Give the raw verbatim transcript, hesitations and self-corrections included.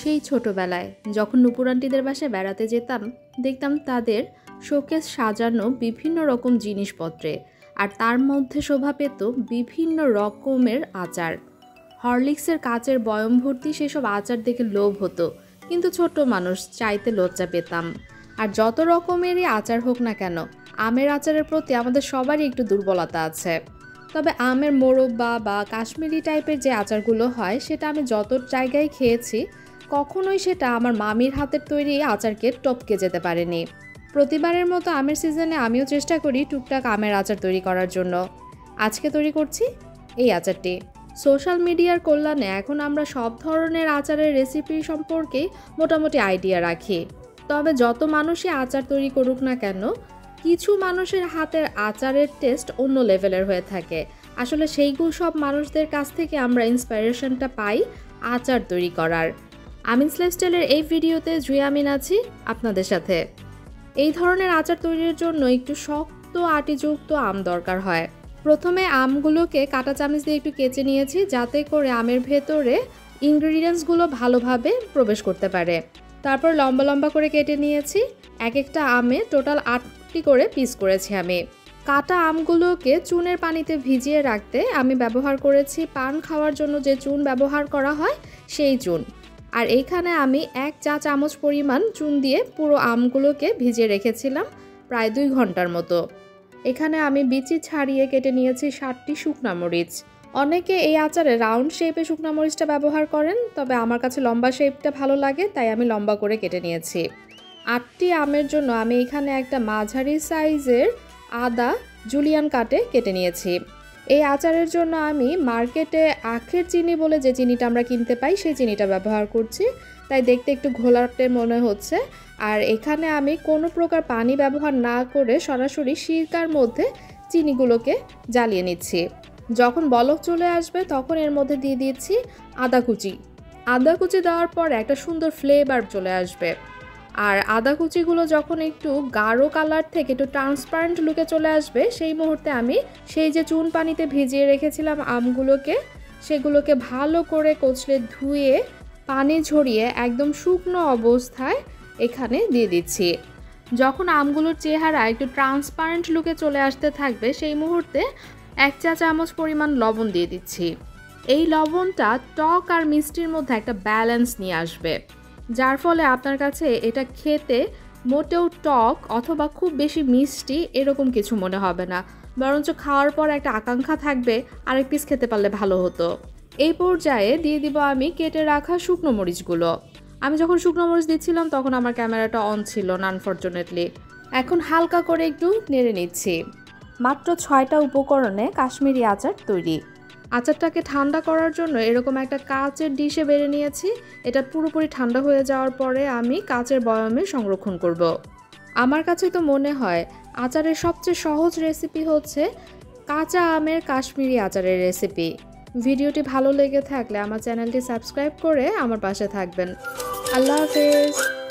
সেই ছোটবেলায় যখন নুপুর আন্টিদের বাসায় বেড়াতে যেতাম, দেখতাম তাদের শোকেস সাজানো বিভিন্ন রকম জিনিসপত্রে, আর তার মধ্যে শোভা পেত বিভিন্ন রকমের আচার। হরলিক্সের কাচের বয়ম ভর্তি সেসব আচার দেখে লোভ হতো, কিন্তু ছোট মানুষ চাইতে লজ্জা পেতাম। আর যত রকমেরই আচার হোক না কেন, আমের আচারের প্রতি আমাদের সবারই একটু দুর্বলতা আছে। তবে আমের মোরব্বা বা কাশ্মীরি টাইপের যে আচারগুলো হয়, সেটা আমি যত জায়গায় খেয়েছি কখনোই সেটা আমার মামির হাতের তৈরি আচারকে টপকে যেতে পারেনি। প্রতিবারের মতো আমের সিজনে আমিও চেষ্টা করি টুকটাক আমের আচার তৈরি করার জন্য। আজকে তৈরি করছি এই আচারটি। সোশ্যাল মিডিয়ার কল্যাণে এখন আমরা সব ধরনের আচারের রেসিপি সম্পর্কে মোটামুটি আইডিয়া রাখি। তবে যত মানুষই আচার তৈরি করুক না কেন, কিছু মানুষের হাতের আচারের টেস্ট অন্য লেভেলের হয়ে থাকে। আসলে সেইগুলো সব মানুষদের কাছ থেকে আমরা ইন্সপিরেশনটা পাই আচার তৈরি করার। আমিনস লাইফস্টাইলের এই ভিডিওতে জুই আমিন আছি আপনাদের সাথে। এই ধরনের আচার তৈরির জন্য একটু শক্ত আটিযুক্ত আম দরকার হয়। প্রথমে আমগুলোকে কাঁটা চামচ দিয়ে একটু কেচে নিয়েছি, যাতে করে আমের ভেতরে ইনগ্রিডিয়েন্টসগুলো ভালোভাবে প্রবেশ করতে পারে। তারপর লম্বা লম্বা করে কেটে নিয়েছি। এক একটা আমে টোটাল আটটি করে পিস করেছি আমি। কাটা আমগুলোকে চুনের পানিতে ভিজিয়ে রাখতে আমি ব্যবহার করেছি পান খাওয়ার জন্য যে চুন ব্যবহার করা হয় সেই চুন। আর এইখানে আমি এক চা চামচ পরিমাণ চুন দিয়ে পুরো আমগুলোকে ভিজিয়ে রেখেছিলাম প্রায় দুই ঘন্টার মতো। এখানে আমি বিচি ছাড়িয়ে কেটে নিয়েছি ষাটটি শুকনা মরিচ। অনেকে এই আচারে রাউন্ড শেপে শুকনা মরিচটা ব্যবহার করেন, তবে আমার কাছে লম্বা শেপটা ভালো লাগে, তাই আমি লম্বা করে কেটে নিয়েছি। আটটি আমের জন্য আমি এখানে একটা মাঝারি সাইজের আদা জুলিয়ান কাটে কেটে নিয়েছি। এই আচারের জন্য আমি মার্কেটে আখের চিনি বলে যে চিনিটা আমরা কিনতে পাই সেই চিনিটা ব্যবহার করছি, তাই দেখতে একটু ঘোলাটে মনে হচ্ছে। আর এখানে আমি কোনো প্রকার পানি ব্যবহার না করে সরাসরি সিরকার মধ্যে চিনিগুলোকে জ্বালিয়ে নিচ্ছি। যখন বলক চলে আসবে তখন এর মধ্যে দিয়ে দিচ্ছি আদা কুচি। আদা কুচি দেওয়ার পর একটা সুন্দর ফ্লেভার চলে আসবে। আর আদা কুচিগুলো যখন একটু গাঢ় কালার থেকে একটু ট্রান্সপারেন্ট লুকে চলে আসবে, সেই মুহূর্তে আমি সেই যে চুন পানিতে ভিজিয়ে রেখেছিলাম আমগুলোকে, সেগুলোকে ভালো করে কচলে ধুয়ে পানি ঝরিয়ে একদম শুকনো অবস্থায় এখানে দিয়ে দিচ্ছি। যখন আমগুলোর চেহারা একটু ট্রান্সপারেন্ট লুকে চলে আসতে থাকবে, সেই মুহূর্তে এক চা চামচ পরিমাণ লবণ দিয়ে দিচ্ছি। এই লবণটা টক আর মিষ্টির মধ্যে একটা ব্যালেন্স নিয়ে আসবে, যার ফলে আপনার কাছে এটা খেতে মোটেও টক অথবা খুব বেশি মিষ্টি এরকম কিছু মনে হবে না, বরঞ্চ খাওয়ার পর একটা আকাঙ্ক্ষা থাকবে আরেক পিস খেতে পারলে ভালো হতো। এই পর্যায়ে দিয়ে দিব আমি কেটে রাখা শুকনো মরিচগুলো। আমি যখন শুকনো মরিচ দিচ্ছিলাম তখন আমার ক্যামেরাটা অন ছিল না, আনফরচুনেটলি। এখন হালকা করে একটু নেড়ে নিচ্ছি। মাত্র ছয়টা উপকরণে কাশ্মীরি আচার তৈরি। আচারটাকে ঠান্ডা করার জন্য এরকম একটা কাচের ডিশে বেড়ে নিয়েছি। এটা পুরোপুরি ঠান্ডা হয়ে যাওয়ার পরে আমি কাচের বয়ামে সংরক্ষণ করব। আমার কাছে তো মনে হয় আচারের সবচেয়ে সহজ রেসিপি হচ্ছে কাঁচা আমের কাশ্মীরি আচারের রেসিপি। ভিডিওটি ভালো লেগে থাকলে আমার চ্যানেলটি সাবস্ক্রাইব করে আমার পাশে থাকবেন। আল্লাহ হাফেজ।